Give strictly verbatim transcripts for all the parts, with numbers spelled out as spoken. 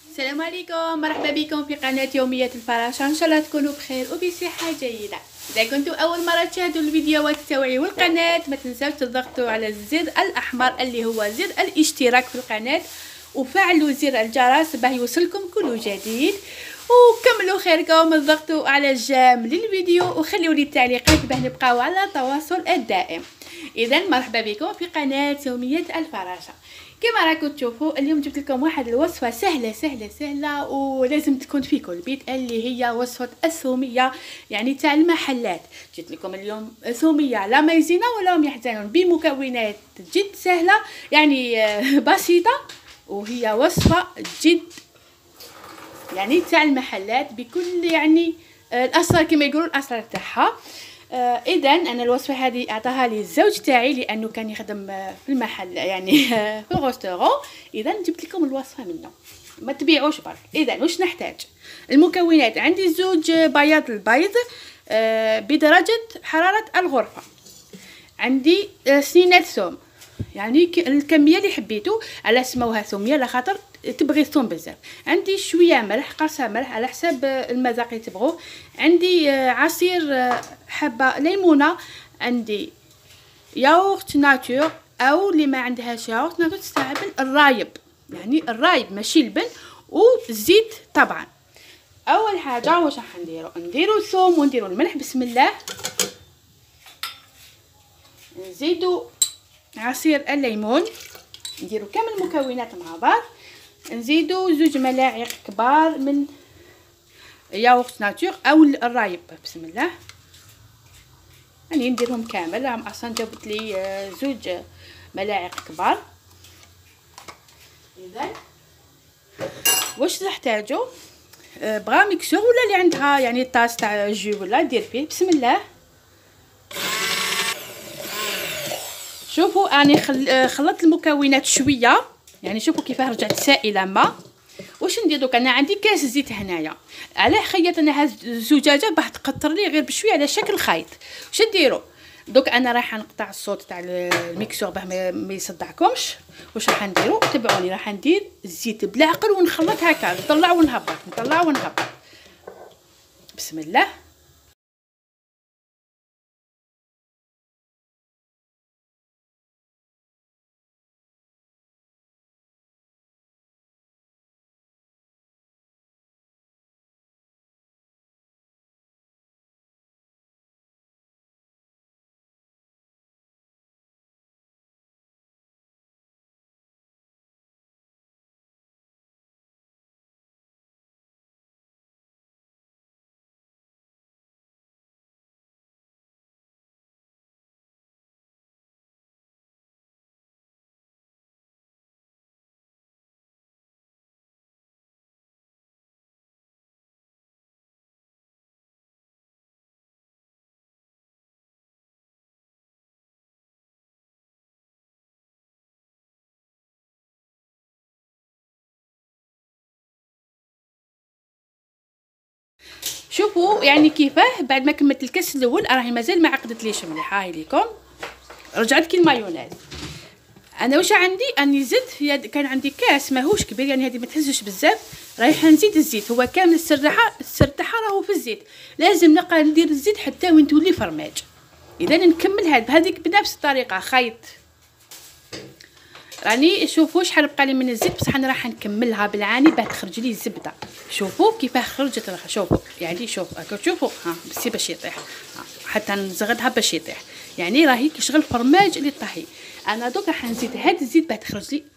السلام عليكم، مرحبا بكم في قناة يوميات الفراشة. ان شاء الله تكونوا بخير وبصحة جيدة. اذا كنتوا اول مرة تشاهدوا الفيديوهات تاوعي والقناة ما تنساوش تضغطوا على الزر الاحمر اللي هو زر الاشتراك في القناة وفعلوا زر الجرس باه يوصلكم كل جديد، وكملوا خيركم ضغطوا على جام للفيديو وخليوا لي التعليقات باه نبقاو على تواصل الدائم. اذا مرحبا بكم في قناة يوميات الفراشة. كما راكم تشوفوا اليوم جبت لكم واحد الوصفه سهله سهله سهله ولازم تكون في كل بيت، اللي هي وصفه الثوميه يعني تاع المحلات. جبت لكم اليوم ثوميه لا مايزينا ولا هم يحزنون بمكونات جد سهله يعني بسيطه، وهي وصفه جد يعني تاع المحلات بكل يعني الاسرار كما يقولوا الاسرار تاعها. آه اذا انا الوصفه هذه اعطاها لي الزوج تاعي لانه كان يخدم في المحل يعني في الغوستورون. اذا جبت لكم الوصفه منه، ما تبيعوش برك. اذا واش نحتاج؟ المكونات عندي زوج بياض البيض آه بدرجه حراره الغرفه، عندي آه سنينات ثوم يعني الكميه اللي حبيتو، على سموها ثوميه على خاطر تبغي الثوم بزاف. عندي شويه ملح، قرصه ملح على حساب المذاق اللي تبغوه. عندي عصير حبه ليمونه، عندي ياغورت ناتور او اللي ما عندهاش ياغورت ناتور تستعمل الرايب، يعني الرايب ماشي البن، والزيت طبعا. اول حاجه واش راح نديرو؟ نديرو الثوم ونديرو الملح. بسم الله. نزيدو عصير الليمون، نديرو كامل المكونات مع بعض. نزيدو زوج ملاعق كبار من ياغورت ناتور او الرايب. بسم الله. يعني نديرهم كامل، راهم اصلا جابت لي زوج ملاعق كبار. اذا واش نحتاجو؟ بغا ميكسور ولا اللي عندها يعني طاس تاع جو ولا دير فيه. بسم الله. شوفوا اني خلطت المكونات شويه، يعني شوفوا كيفاه رجعت سائله ما. واش ندير دوك؟ انا عندي كاس زيت هنايا، علاه خيط انا هاز الزجاجه باه تقطر لي غير بشويه على شكل خيط. واش نديروا دوك؟ انا راح نقطع الصوت تاع الميكسور باه ما يصدعكمش. واش راح نديروا؟ تبعوني. راح ندير الزيت بالعقل ونخلط هكا، نطلع ونهبط نطلع ونهبط. بسم الله. شوفوا يعني كيفاه بعد ما كملت الكاس الاول راهي مازال ما عقدتليش مليح. هاي ليكم رجعت كي المايونيز. انا واش عندي؟ اني زدت كان عندي كاس ماهوش كبير يعني هذه ما تهزش بزاف، رايحه نزيد الزيت. هو كامل السرحه السرتحه راهو في الزيت، لازم نبقى ندير الزيت حتى وين تولي فرماج. اذا نكمل هاد بهذيك بنفس الطريقه خيط. راني شوفوا شحال بقى لي من الزيت، بصح انا راح نكملها بالعاني باه تخرج لي الزبده. شوفوا كيفاه خرجت. شوفوا يعني شوفوا هاكا شوفوا ها بسي باش يطيح، حتى نزغدها باش يطيح. يعني راهي كيشغل الفرماج اللي طاهي. انا دوك راح نزيد هاد الزيت باه تخرج لي.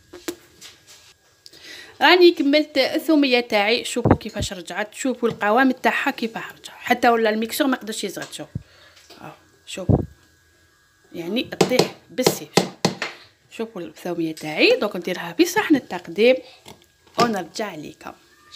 راني كملت الثوميه تاعي. شوفوا كيفاش رجعت، شوفوا القوام تاعها كيفاه رجع، حتى ولا الميكسور ما قدرش يزغد. شوف شوفوا يعني تطيح بالسيف. شوفوا الثوميه تاعي. دوك نديرها في صحن التقديم ونرجع لكم.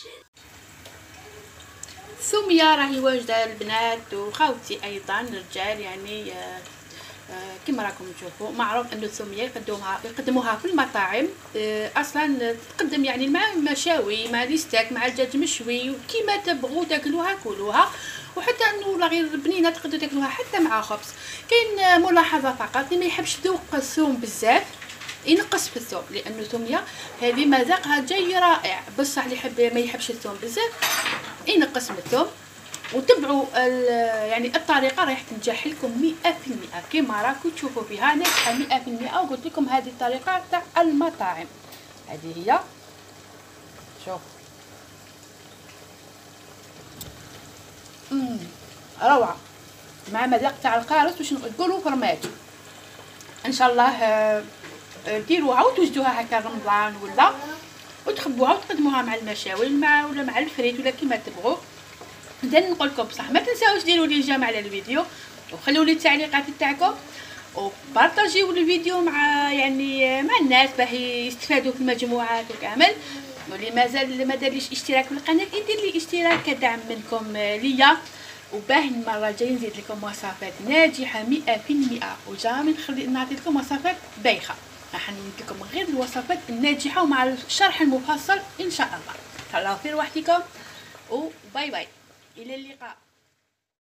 الثوميه راهي واجده البنات وخاوتي ايضا الرجال، يعني آه آه كما راكم تشوفوا معروف ان الثوميه يقدموها يقدموها في المطاعم. آه اصلا تقدم يعني مع المشاوي مع الستاك مع الدجاج مشوي كيما تبغوا تاكلوها كلوها، وحتى انه غير بنينه تقدروا تاكلوها حتى مع خبز. كاين ملاحظه فقط اللي ما يحبش ذوق الثوم بزاف ينقص في الثوم، لانه الثوميه هذه مذاقها جاي رائع، بصح اللي يحب ما يحبش الثوم بزاف ينقص من الثوم. وتبعوا يعني الطريقه راح تنجح لكم مئة في المئة كما راكم تشوفوا فيها ناجحه مئة في المئة. وقلت لكم هذه الطريقه تاع المطاعم، هذه هي شوف امم روعه مع مذاق تاع القارص واش تقولوا فرماج. ان شاء الله ديروها وتوجدوها هكا رمضان ولا وتخبوها وتقدموها مع المشاوي مع ولا مع الفريت ولا كيما تبغوا. اذا نقول لكم بصح ما تنساوش ديروا لي جيم على الفيديو وخلوا لي التعليقات تاعكم وبارطاجيو الفيديو مع يعني مع الناس باه يستفادوا في المجموعات وكامل. واللي مازال ما دارليش اشتراك في القناه يدير لي اشتراك كدعم منكم ليا، وباه المره الجايه نزيد لكم وصفات ناجحه مئة في المئة وجامي نخلي نعطي لكم وصفات بايخه. راح ندير لكم غير الوصفات الناجحه ومع الشرح المفصل ان شاء الله. تهلاو في روحكم وباي باي، الى اللقاء.